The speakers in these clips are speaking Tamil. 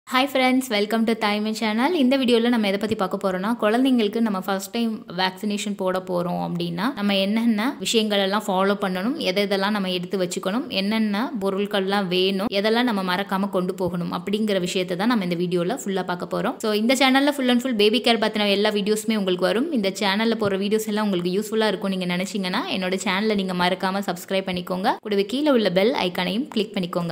Hi friends, welcome to Time channel. இந்த வீடியோல நம்ம எதை பத்தி பார்க்க போறோம்னா குழந்தைகளுக்கு நம்ம ஃபர்ஸ்ட் டைம் வேக்சினேஷன் போட போறோம் அப்படினா நம்ம என்னென்ன விஷயங்கள் எல்லாம் ஃபாலோ பண்ணனும், எதெல்லாம் நம்ம எடுத்து வச்சுக்கணும், என்னென்ன பொருட்கள்லாம் வேணும், எதெல்லாம் நம்ம மறக்காம கொண்டு போகணும் அப்படிங்கற விஷயத்தை தான் நம்ம இந்த வீடியோல ஃபுல்லா பார்க்க போறோம். சோ இந்த சேனல்ல full and full baby care பத்தின எல்லா வீடியோஸ்மே உங்களுக்கு வரும். இந்த சேனல்ல போற வீடியோஸ் எல்லாம் உங்களுக்கு யூஸ்ஃபுல்லா இருக்கும் நீங்க நினைச்சீங்கன்னா என்னோட சேனலை நீங்க மறக்காம Subscribe பண்ணிக்கோங்க. கூடவே கீழ உள்ள பெல் ஐகானையும் கிளிக் பண்ணிக்கோங்க.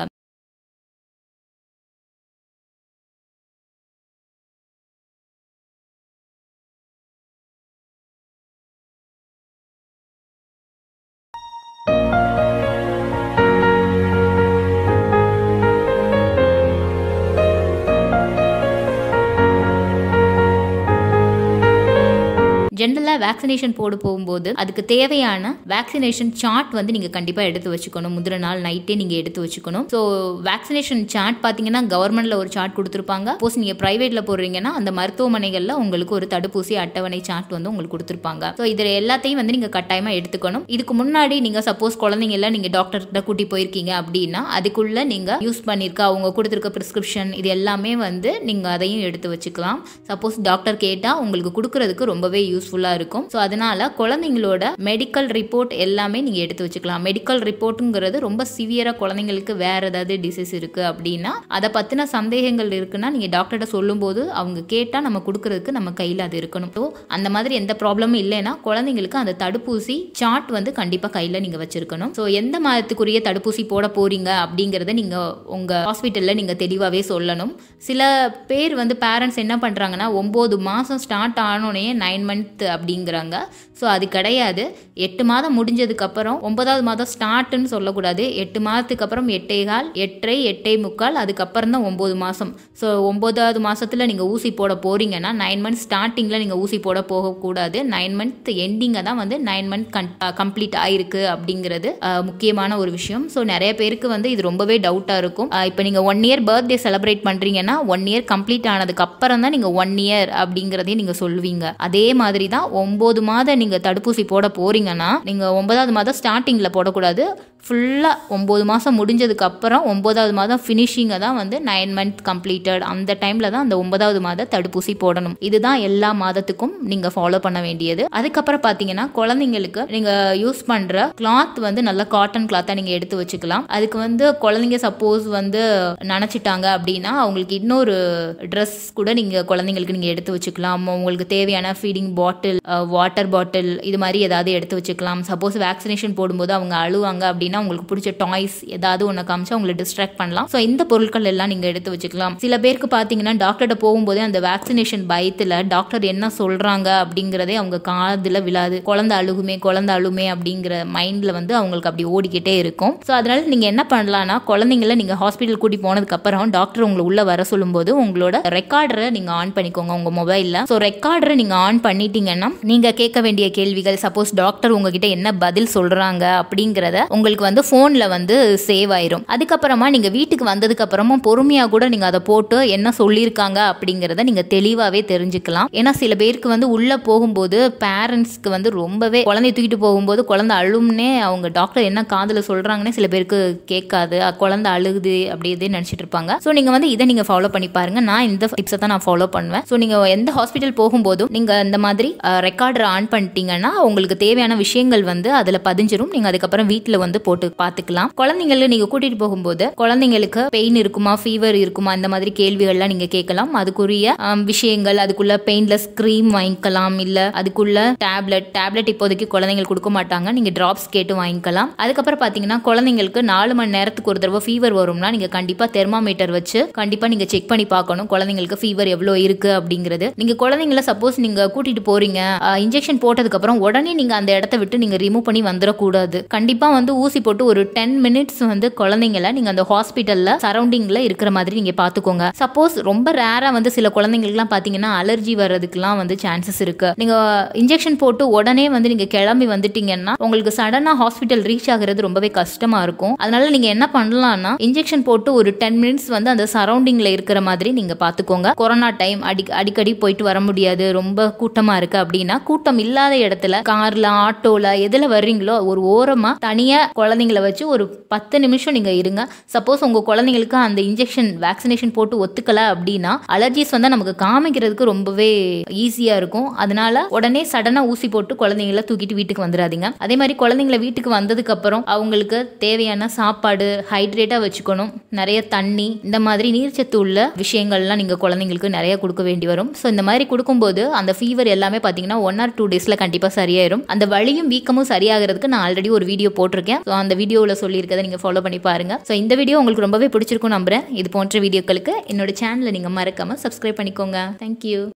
ஜெனரலா வேக்சினேஷன் போட போகும்போது அதுக்கு தேவையான வேக்சினேஷன் சார்ட் வந்து நீங்க கண்டிப்பா எடுத்து வச்சுக்கணும். முதல் நாள் நைட்டே நீங்க எடுத்து வச்சுக்கணும். ஸோ வேக்சினேஷன் சார்ட் பாத்தீங்கன்னா கவர்மெண்ட்ல ஒரு சார்ட் கொடுத்துருப்பாங்க. சப்போஸ் நீங்க பிரைவேட்ல போடுறீங்கன்னா அந்த மருத்துவமனைகள்ல உங்களுக்கு ஒரு தடுப்பூசி அட்டவணை சார்ட் வந்து உங்களுக்கு கொடுத்துருப்பாங்க. ஸோ இதுல எல்லாத்தையும் வந்து நீங்க கட்டாயமா எடுத்துக்கணும். இதுக்கு முன்னாடி நீங்க சப்போஸ் குழந்தைங்க எல்லாம் நீங்க டாக்டர் கிட்ட கூட்டி போயிருக்கீங்க அப்படின்னா அதுக்குள்ள நீங்க யூஸ் பண்ணிருக்க அவங்க கொடுத்துருக்க பிரிஸ்கிரிப்ஷன் இது எல்லாமே வந்து நீங்க அதையும் எடுத்து வச்சுக்கலாம். சப்போஸ் டாக்டர் கேட்டா உங்களுக்கு கொடுக்கறதுக்கு ரொம்பவே யூஸ்ஃபுல்லா இருக்கும். ஸோ அதனால குழந்தைங்களோட மெடிக்கல் ரிப்போர்ட் எல்லாமே நீங்க எடுத்து வச்சுக்கலாம். மெடிக்கல் ரிப்போர்ட்டுங்கிறது ரொம்ப சிவியரா குழந்தைங்களுக்கு வேற ஏதாவது டிசீஸ் இருக்கு அப்படின்னா அதை பத்தின சந்தேகங்கள் இருக்குன்னா நீங்க டாக்டர்கிட்ட சொல்லும் போது அவங்க கேட்டா நம்ம கொடுக்கறதுக்கு நம்ம கையில அது இருக்கணும். ஸோ அந்த மாதிரி எந்த ப்ராப்ளமும் இல்லைன்னா குழந்தைங்களுக்கு அந்த தடுப்பூசி சார்ட் வந்து கண்டிப்பா கையில நீங்க வச்சிருக்கணும். ஸோ எந்த மாதத்துக்குரிய தடுப்பூசி போட போறீங்க அப்படிங்கறத நீங்க உங்க ஹாஸ்பிட்டல்ல நீங்க தெளிவாவே சொல்லணும். சில பேர் வந்து பேரண்ட்ஸ் என்ன பண்றாங்கன்னா 9 மாசம் ஸ்டார்ட் ஆனோடனே 9 மந்த் அப்படிங்கிறாங்க. ஸோ அது கிடையாது. 8 மாதம் முடிஞ்சதுக்கு அப்புறம் 9வது மாதம் ஸ்டார்ட்னு சொல்லக்கூடாது. 8 மாதத்துக்கு அப்புறம் 8.25, 8.5, 8.25 அதுக்கப்புறம் தான் 9 மாதம். ஸோ 9வது மாசத்துல நீங்க ஊசி போட போறீங்கன்னா 9 மந்த் ஸ்டார்டிங்ல நீங்க ஊசி போட போகக்கூடாது. 9 மந்த் எண்டிங்க தான் வந்து 9 மந்த் கம்ப்ளீட் ஆயிருக்கு அப்படிங்கிறது முக்கியமான ஒரு விஷயம். ஸோ நிறைய பேருக்கு வந்து இது ரொம்பவே டவுட்டா இருக்கும். இப்போ நீங்க 1 இயர் பர்த்டே செலிப்ரேட் பண்றீங்கன்னா 1 இயர் கம்ப்ளீட் ஆனதுக்கு அப்புறம் தான் நீங்க 1 இயர் அப்படிங்கிறதையும் நீங்க சொல்லுவீங்க. அதே மாதிரி தான் 9 மாதம் நீங்க தடுப்பூசி போட போறீங்கன்னா நீங்க 9வது மாதம் ஸ்டார்டிங்ல போடக்கூடாது. ஃபுல்லா 9 மாசம் முடிஞ்சதுக்கு அப்புறம் 9வது மாதம் ஃபினிஷிங்க தான் வந்து 9 மந்த் கம்ப்ளீட்டட் அந்த டைம்ல தான் அந்த 9வது மாத தடுப்பூசி போடணும். இதுதான் எல்லா மாதத்துக்கும் நீங்க ஃபாலோ பண்ண வேண்டியது. அதுக்கப்புறம் பாத்தீங்கன்னா குழந்தைங்களுக்கு நீங்க யூஸ் பண்ற கிளாத் வந்து நல்ல காட்டன் கிளாத்தா நீங்க எடுத்து வச்சுக்கலாம். அதுக்கு வந்து குழந்தைங்க சப்போஸ் வந்து நினைச்சிட்டாங்க அப்படின்னா அவங்களுக்கு இன்னொரு ட்ரெஸ் கூட நீங்க குழந்தைங்களுக்கு நீங்க எடுத்து வச்சுக்கலாம். உங்களுக்கு தேவையான ஃபீடிங் பாட்டில், வாட்டர் பாட்டில் இது மாதிரி ஏதாவது எடுத்து வச்சுக்கலாம். சப்போஸ் வேக்சினேஷன் போடும்போது அவங்க அழுவாங்க அப்படின்னா உங்களுக்கு பிடிச்ச டாய்ஸ் ஏதாவது ஒன்று காமிச்சு அவங்களை டிஸ்ட்ராக்ட் பண்ணலாம். ஸோ இந்த பொருட்கள் எல்லாம் நீங்க எடுத்து வச்சுக்கலாம். சில பேருக்கு பார்த்தீங்கன்னா டாக்டர்கிட்ட போகும்போதே அந்த வேக்சினேஷன் பயத்தில் டாக்டர் என்ன சொல்றாங்க அப்படிங்கிறதே அவங்க காதில் விழாது. குழந்தை அழுகுமே அப்படிங்கிற மைண்ட்ல வந்து அவங்களுக்கு அப்படி ஓடிக்கிட்டே இருக்கும். ஸோ அதனால நீங்க என்ன பண்ணலாம்னா குழந்தைங்கள நீங்க ஹாஸ்பிட்டல் கூட்டி போனதுக்கு அப்புறம் டாக்டர் உங்களை உள்ள வர சொல்லும்போது உங்களோட ரெக்கார்டரை நீங்க ஆன் பண்ணிக்கோங்க உங்க மொபைல்ல. ஸோ ரெக்கார்டரை நீங்க ஆன் பண்ணிட்டீங்கன்னா நீங்க கேட்க வேண்டிய கேள்விகள் சப்போஸ் டாக்டர் உங்ககிட்ட என்ன பதில் சொல்றாங்க அப்படிங்கறத உங்களுக்கு வந்து போன்ல வந்து சேவ் ஆயிரும். அதுக்கப்புறமா நீங்க வீட்டுக்கு வந்ததுக்கு அப்புறமா பொறுமையா கூட நீங்க அதை போட்டு என்ன சொல்லியிருக்காங்க அப்படிங்கறத நீங்க தெளிவாவே தெரிஞ்சுக்கலாம். ஏன்னா சில பேருக்கு வந்து உள்ள போகும்போது பேரண்ட்ஸ்க்கு வந்து ரொம்பவே குழந்தைய தூக்கிட்டு போகும்போது குழந்தை அழும்னே அவங்க டாக்டர் என்ன காதுல சொல்றாங்கன்னே சில பேருக்கு கேட்காது. குழந்தை அழுகுது அப்படியே நினைச்சிட்டு இருப்பாங்க. ஸோ நீங்க வந்து இதை நீங்க ஃபாலோ பண்ணி பாருங்க. நான் இந்த டிப்ஸை தான் நான் ஃபாலோ பண்ணுவேன். ஸோ நீங்க எந்த ஹாஸ்பிட்டல் போகும்போதும் நீங்க இந்த மாதிரி ரெக்கார்டர் ஆன் பண்ணிட்டீங்கன்னா உங்களுக்கு தேவையான விஷயங்கள் வந்து அதுல பதிஞ்சிரும். நீங்க அதுக்கப்புறம் வீட்டுல வந்து போட்டு பாத்துக்கலாம். குழந்தைங்களை நீங்க கூட்டிட்டு போகும்போது குழந்தைங்களுக்கு பெயின் இருக்குமா, ஃபீவர் இருக்குமா, இந்த மாதிரி கேள்விகள்லாம் நீங்க கேட்கலாம். அதுக்குரிய விஷயங்கள் அதுக்குள்ள பெயின்லெஸ் கிரீம் வாங்கிக்கலாம். இல்ல அதுக்குள்ள டேப்லெட் இப்போதைக்கு குழந்தைங்களுக்கு கொடுக்க மாட்டாங்க. நீங்க டிராப்ஸ் கேட்டு வாங்கிக்கலாம். அதுக்கப்புறம் பாத்தீங்கன்னா குழந்தைங்களுக்கு 4 மணி நேரத்துக்கு ஒரு தடவை ஃபீவர் வரும்னா நீங்க கண்டிப்பா தெர்மாமீட்டர் வச்சு கண்டிப்பா நீங்க செக் பண்ணி பார்க்கணும் குழந்தைங்களுக்கு ஃபீவர் எவ்வளவு இருக்கு அப்படிங்கிறது. நீங்க குழந்தைங்கள சப்போஸ் நீங்க கூட்டிட்டு போறீங்க இன்ஜெக்ஷன் போட்டதுக்கு அப்புறம் உடனே நீங்க அந்த இடத்தை விட்டு நீங்க ரிமூவ் பண்ணி வந்துடக்கூடாது. கண்டிப்பா வந்து ஊசி போட்டு ஒரு 10 மினிட்ஸ் வந்து குழந்தைங்கள நீங்க அந்த ஹாஸ்பிட்டல்ல சரௌண்டிங்ல இருக்கிற மாதிரி நீங்க பாத்துக்கோங்க. சப்போஸ் ரொம்ப ரேரா வந்து சில குழந்தைங்களுக்குலாம் பாத்தீங்கன்னா அலர்ஜி வர்றதுக்குலாம் வந்து சான்சஸ் இருக்கு. நீங்க இன்ஜெக்ஷன் போட்டு உடனே வந்து நீங்க கிளம்பி வந்துட்டீங்கன்னா உங்களுக்கு சடனா ஹாஸ்பிட்டல் ரீச் ஆகுறது ரொம்பவே கஷ்டமா இருக்கும். அதனால நீங்க என்ன பண்ணலாம்னா இன்ஜெக்ஷன் போட்டு ஒரு 10 மினிட்ஸ் வந்து அந்த சரௌண்டிங்ல இருக்கிற மாதிரி நீங்க பாத்துக்கோங்க. கொரோனா டைம் அடிக்கடி போயிட்டு வர முடியாது, ரொம்ப கூட்டமா இருக்கு அப்படின்னா கூட்டம் இல்லாத இடத்துல கார்ல, ஆட்டோல எதுல வர்றீங்களோ ஒரு ஓரமா தனியா குழந்தைங்கள வச்சு ஒரு 10 நிமிஷம் நீங்கள் இருங்க. சப்போஸ் உங்கள் குழந்தைங்களுக்கு அந்த இன்ஜெக்ஷன் வேக்சினேஷன் போட்டு ஒத்துக்கலை அப்படின்னா அலர்ஜிஸ் வந்து நமக்கு காமிக்கிறதுக்கு ரொம்பவே ஈஸியாக இருக்கும். அதனால உடனே சடனாக ஊசி போட்டு குழந்தைங்கள தூக்கிட்டு வீட்டுக்கு வந்துடாதீங்க. அதே மாதிரி குழந்தைங்கள வீட்டுக்கு வந்ததுக்கு அப்புறம் அவங்களுக்கு தேவையான சாப்பாடு ஹைட்ரேட்டாக வச்சுக்கணும். நிறைய தண்ணி, இந்த மாதிரி நீர்ச்சத்து உள்ள விஷயங்கள்லாம் நீங்கள் குழந்தைங்களுக்கு நிறைய கொடுக்க வேண்டி வரும். ஸோ இந்த மாதிரி கொடுக்கும்போது அந்த ஃபீவர் எல்லாமே பார்த்தீங்கன்னா 1 or 2 days கண்டிப்பாக சரியாயிரும். அந்த வலியும் வீக்கமும் சரியாகிறதுக்கு நான் ஆல்ரெடி ஒரு வீடியோ போட்டிருக்கேன். ஸோ அந்த வீடியோவில் சொல்லியிருக்கதை நீங்கள் ஃபாலோ பண்ணி பாருங்க. ஸோ இந்த வீடியோ உங்களுக்கு ரொம்பவே பிடிச்சிருக்கும் நம்புறேன். இது போன்ற வீடியோக்களுக்கு என்னோட சேனலை நீங்கள் மறக்காம சப்ஸ்கிரைப் பண்ணிக்கோங்க. தேங்க்யூ.